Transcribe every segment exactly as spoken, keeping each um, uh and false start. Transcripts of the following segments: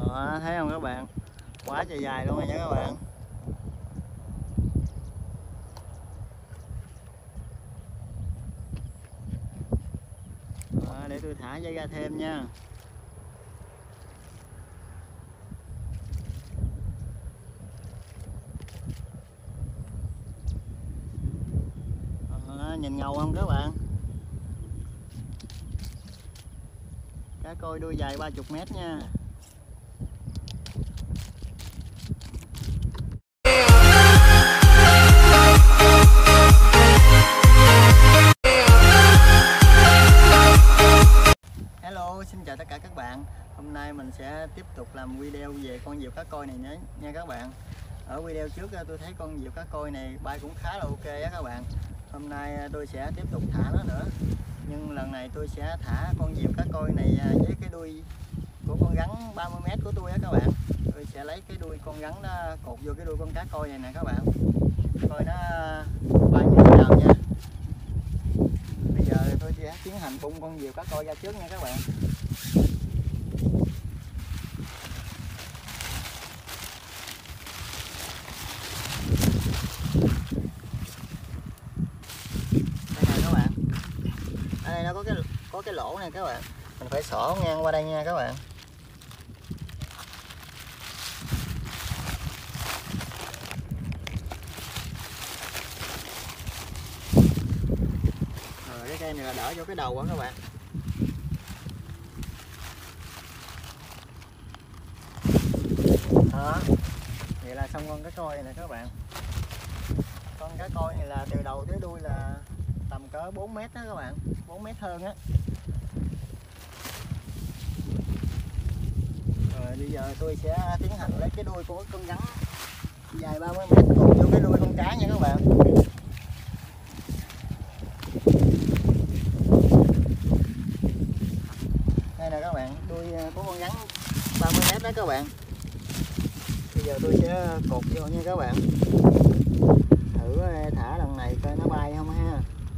Đó, thấy không các bạn, quá trời dài luôn rồi nha các bạn. Đó, để tôi thả dây ra thêm nha. Đó, nhìn ngầu không các bạn, cá koi đuôi dài ba mươi mét nha. Hello, xin chào tất cả các bạn. Hôm nay mình sẽ tiếp tục làm video về con diều cá koi này nhé nha các bạn. Ở video trước tôi thấy con diều cá koi này bay cũng khá là ok á các bạn. Hôm nay tôi sẽ tiếp tục thả nó nữa. Nhưng lần này tôi sẽ thả con diều cá koi này với cái đuôi của con rắn ba mươi mét của tôi á các bạn. Tôi sẽ lấy cái đuôi con rắn đó cột vô cái đuôi con cá koi này nè các bạn. Coi nó bay như thế nào nha. Bây giờ tôi sẽ tiến hành bung con diều cá koi ra trước nha các bạn. Đây nè các bạn. Ở đây nó có cái có cái lỗ này các bạn. Mình phải xỏ ngang qua đây nha các bạn. Rồi cái cây này là đỡ vô cái đầu á các bạn. Đó. Vậy là xong con cá koi này nè các bạn. Con cá koi này là từ đầu tới đuôi là tầm cỡ bốn mét đó các bạn, bốn mét hơn á. Rồi bây giờ tôi sẽ tiến hành lấy cái đuôi của con rắn dài ba mươi mét cột vô cái đuôi con cá nha các bạn. Đây nè các bạn, đuôi của con rắn ba mươi mét đó các bạn. Bây giờ tôi sẽ cột vô nha các bạn. Thử thả lần này coi nó bay không ha.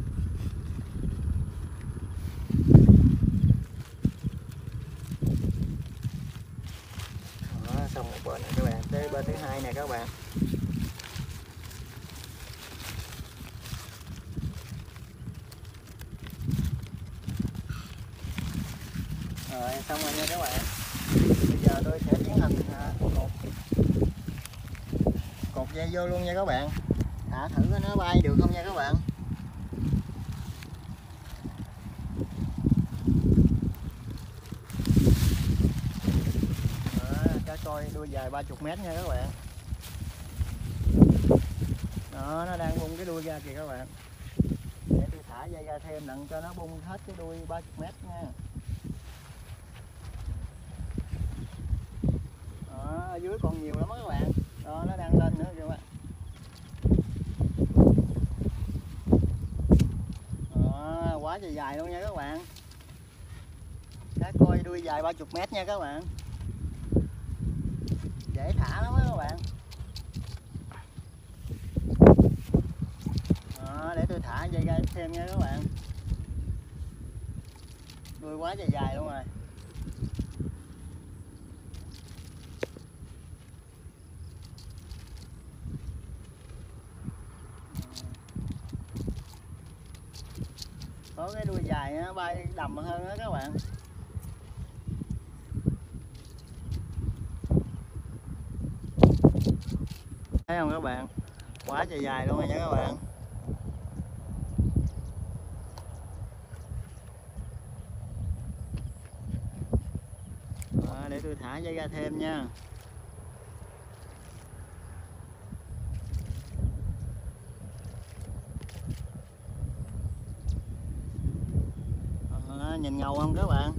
Đó, xong một bên này các bạn, tới bên thứ hai nè các bạn. Rồi xong rồi nha các bạn. Bây giờ tôi sẽ tiến hành cột cột dây vô luôn nha các bạn. Thả thử nó bay được không nha các bạn. Đó, cá koi đuôi dài ba mươi mét nha các bạn. Đó, nó đang bung cái đuôi ra kìa các bạn. Để tôi thả dây ra thêm đặng cho nó bung hết cái đuôi ba mươi mét nha. Đó, ở dưới còn nhiều lắm đó các bạn. Đó, nó đang lên nữa kìa các bạn. Đó, quá trời dài luôn nha các bạn. Cá koi đuôi dài ba mươi mét nha các bạn. Dễ thả lắm đó các bạn. Đó, để tôi thả dây ra thêm nha các bạn. Đuôi quá trời dài luôn rồi. Có cái đuôi dài nó bay đầm hơn đó các bạn. Thấy không các bạn, quá trời dài luôn rồi nha các bạn. Đó, để tôi thả dây ra thêm nha. Đó, nhìn ngầu không các bạn.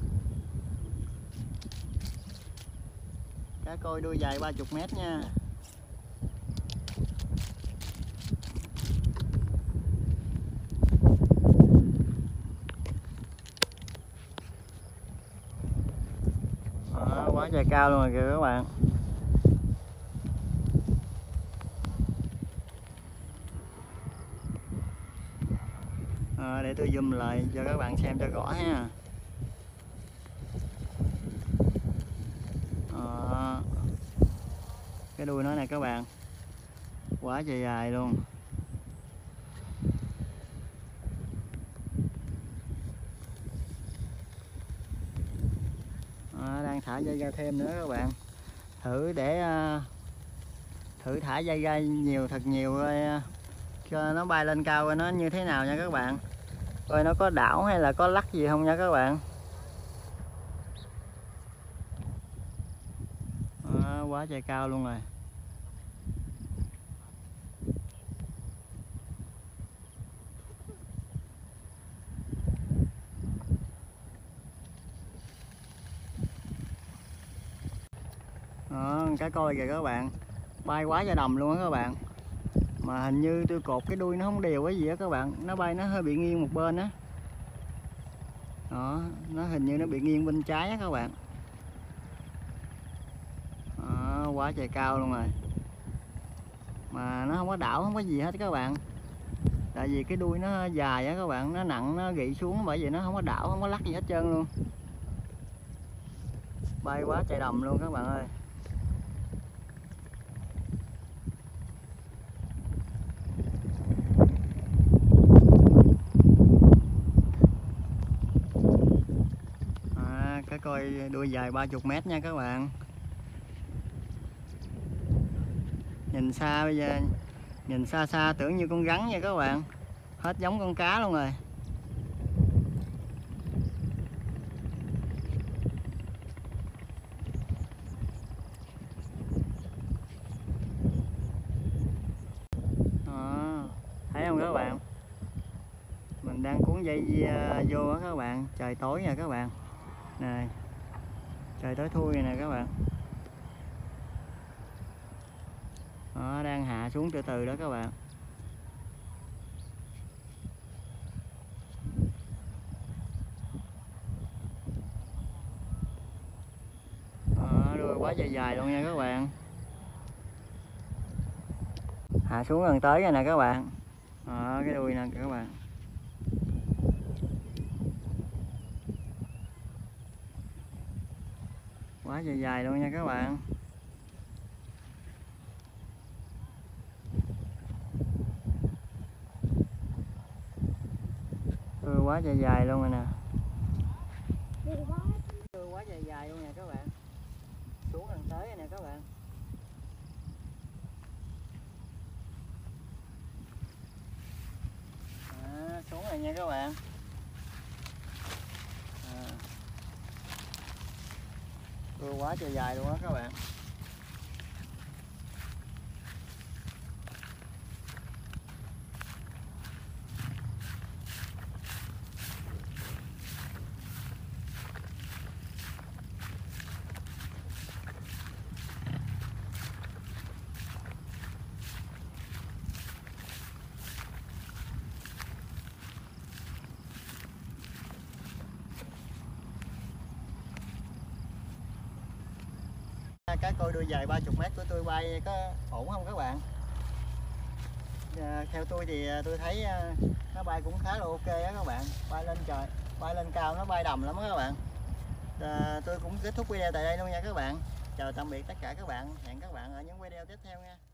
Cá koi đuôi dài ba mươi mét nha. Đó, quá trời cao luôn rồi kìa các bạn. À, để tôi zoom lại cho các bạn xem cho rõ ha. À, cái đuôi nó này các bạn, quá trời dài luôn. À, đang thả dây ra thêm nữa các bạn, thử để uh, thử thả dây ra nhiều thật nhiều rồi uh, cho nó bay lên cao coi nó như thế nào nha các bạn, coi nó có đảo hay là có lắc gì không nha các bạn. À, quá trời cao luôn rồi. Đó, cá coi kìa các bạn, bay quá trời đầm luôn á các bạn, mà hình như tôi cột cái đuôi nó không đều cái gì á các bạn, nó bay nó hơi bị nghiêng một bên á. Đó, nó hình như nó bị nghiêng bên trái á các bạn. Đó, quá trời cao luôn rồi, mà nó không có đảo, không có gì hết các bạn, tại vì cái đuôi nó dài á các bạn, nó nặng, nó gị xuống, bởi vì nó không có đảo, không có lắc gì hết trơn luôn. Bay quá trời đầm luôn các bạn ơi. À, cá coi đuôi dài ba mươi mét nha các bạn. Nhìn xa bây giờ, nhìn xa xa tưởng như con rắn nha các bạn, hết giống con cá luôn rồi. Đó, thấy không các bạn, mình đang cuốn dây vô á các bạn, trời tối nha các bạn, này trời tối thui nè các bạn. Đó, đang hạ xuống từ từ đó các bạn. Đó, đuôi quá dài dài luôn nha các bạn. Hạ xuống gần tới rồi nè các bạn. Đó, cái đuôi nè các bạn. Quá dài dài luôn nha các bạn. Đuôi quá dài dài luôn rồi nè. Đuôi quá dài dài luôn nè các bạn. Xuống gần tới rồi nè các bạn. À, xuống rồi nha các bạn. À, đuôi quá trời dài luôn đó các bạn. Cá coi đuôi dài ba mươi mét của tôi bay có ổn không các bạn? À, theo tôi thì tôi thấy nó bay cũng khá là ok á các bạn, bay lên trời, bay lên cao nó bay đầm lắm các bạn. À, tôi cũng kết thúc video tại đây luôn nha các bạn. Chào tạm biệt tất cả các bạn, hẹn các bạn ở những video tiếp theo nha.